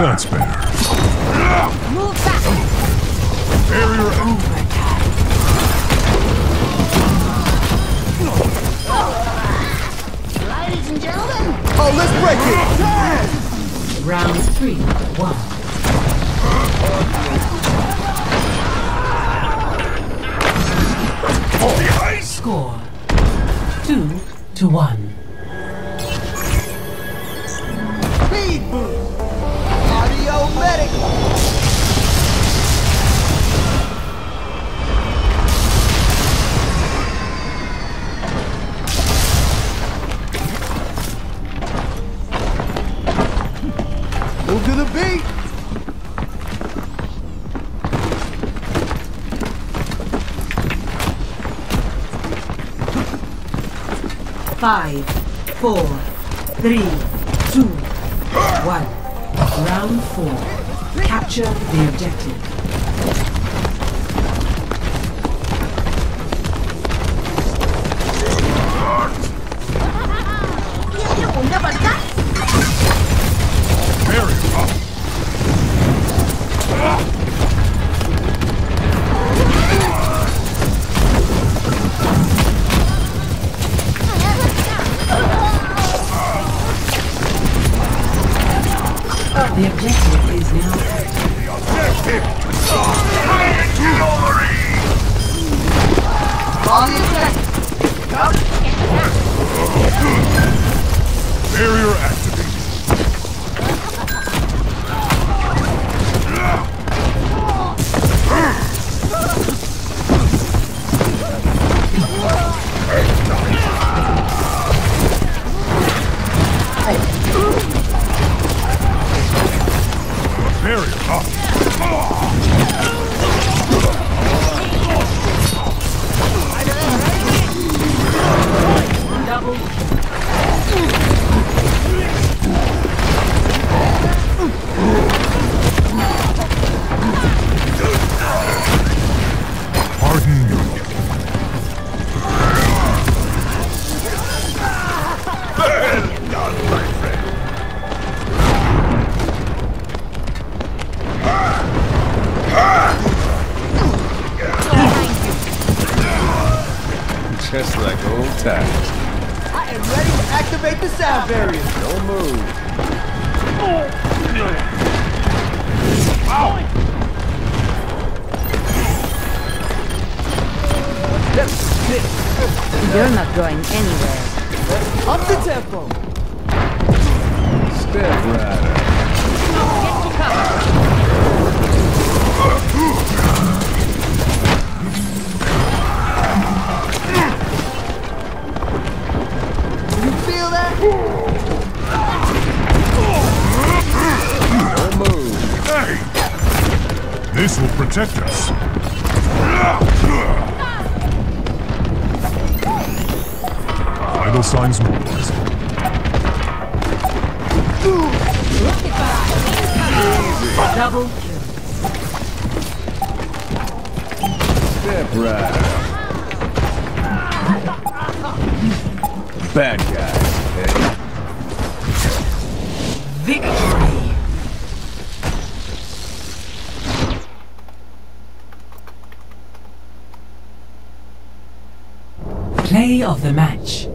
That's better. Move back. Barrier Ladies and gentlemen. Oh, let's break it! Round 3, 1. Score 2-1. Speed boost! Audio medic! Move to the beat! Five, 4, 3, 2, 1. Round 4. Capture the objective. barrier up. The objective is now Objective. On the objective! Barrier activated. Barrier up. double. Pardon your gift. Well done, my friend. Just like old times. I am ready to activate the sound barrier! Don't move. You're not going anywhere. Up the tempo! Step rider. Get to cover. You feel that? Don't move. Hey! This will protect us. Vital signs mobilized. Double kill. Step rider. Bad guys, okay? Victory. Play of the match.